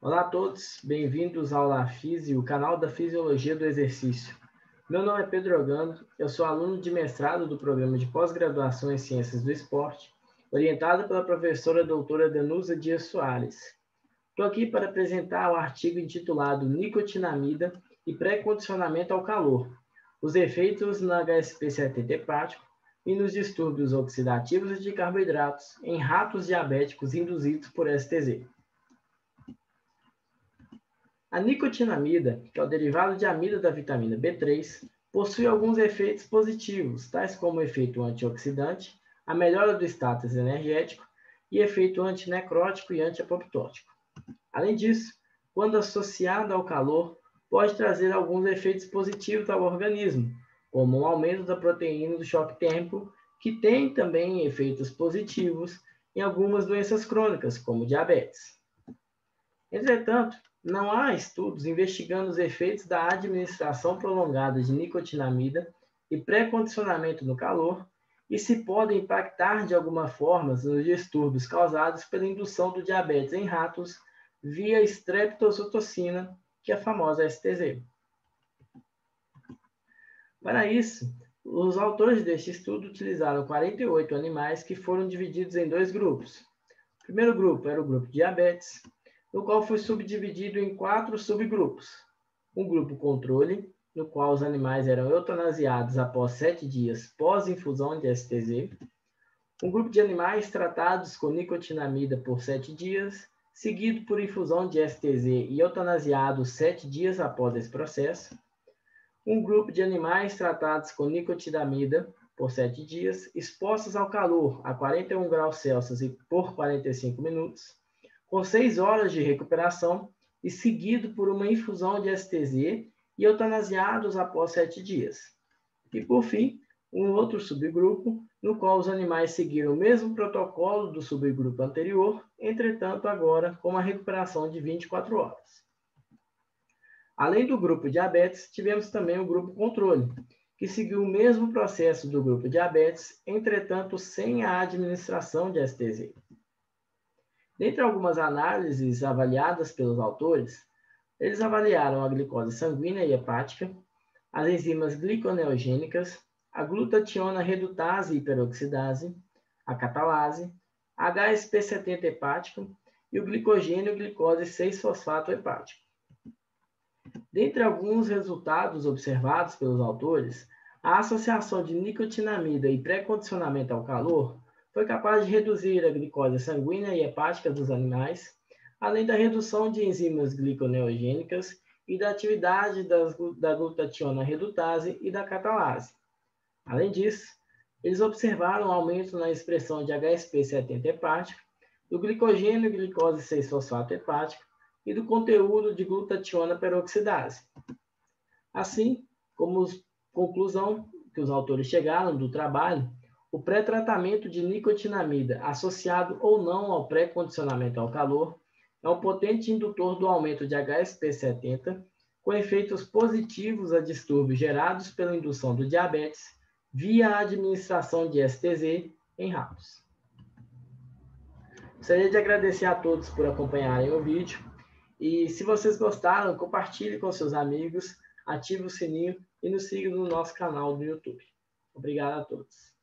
Olá a todos, bem-vindos ao LaFisi, o canal da Fisiologia do Exercício. Meu nome é Pedro Ogando, eu sou aluno de mestrado do Programa de Pós-Graduação em Ciências do Esporte, orientado pela professora doutora Danusa Dias Soares. Estou aqui para apresentar o artigo intitulado Nicotinamida e pré-condicionamento ao calor, os efeitos na HSP70 hepático e nos distúrbios oxidativos de carboidratos em ratos diabéticos induzidos por STZ. A nicotinamida, que é o derivado de amida da vitamina B3, possui alguns efeitos positivos, tais como o efeito antioxidante, a melhora do status energético e efeito antinecrótico e antiapoptótico. Além disso, quando associada ao calor, pode trazer alguns efeitos positivos ao organismo, como um aumento da proteína do choque térmico, que tem também efeitos positivos em algumas doenças crônicas, como diabetes. Entretanto, não há estudos investigando os efeitos da administração prolongada de nicotinamida e pré-condicionamento no calor e se podem impactar de alguma forma nos distúrbios causados pela indução do diabetes em ratos via streptozotocina, que é a famosa STZ. Para isso, os autores deste estudo utilizaram 48 animais que foram divididos em dois grupos. O primeiro grupo era o grupo diabetes, no qual foi subdividido em 4 subgrupos. Um grupo controle, no qual os animais eram eutanasiados após 7 dias pós-infusão de STZ. Um grupo de animais tratados com nicotinamida por 7 dias, seguido por infusão de STZ e eutanasiados 7 dias após esse processo. Um grupo de animais tratados com nicotinamida por 7 dias, expostos ao calor a 41 graus Celsius e por 45 minutos, com 6 horas de recuperação e seguido por uma infusão de STZ e eutanasiados após 7 dias. E, por fim, um outro subgrupo, no qual os animais seguiram o mesmo protocolo do subgrupo anterior, entretanto, agora com uma recuperação de 24 horas. Além do grupo diabetes, tivemos também o grupo controle, que seguiu o mesmo processo do grupo diabetes, entretanto, sem a administração de STZ. Dentre algumas análises avaliadas pelos autores, eles avaliaram a glicose sanguínea e hepática, as enzimas gliconeogênicas, a glutationa redutase e peroxidase, a catalase, a HSP70 hepático e o glicogênio glicose 6-fosfato hepático. Dentre alguns resultados observados pelos autores, a associação de nicotinamida e pré-condicionamento ao calor foi capaz de reduzir a glicose sanguínea e hepática dos animais, além da redução de enzimas gliconeogênicas e da atividade da glutationa redutase e da catalase. Além disso, eles observaram um aumento na expressão de HSP70 hepático, do glicogênio glicose 6-fosfato hepático e do conteúdo de glutationa peroxidase. Assim, como conclusão que os autores chegaram do trabalho, o pré-tratamento de nicotinamida, associado ou não ao pré-condicionamento ao calor, é um potente indutor do aumento de HSP70, com efeitos positivos a distúrbios gerados pela indução do diabetes via a administração de STZ em ratos. Gostaria de agradecer a todos por acompanharem o vídeo e, se vocês gostaram, compartilhe com seus amigos, ative o sininho e nos siga no nosso canal do YouTube. Obrigado a todos.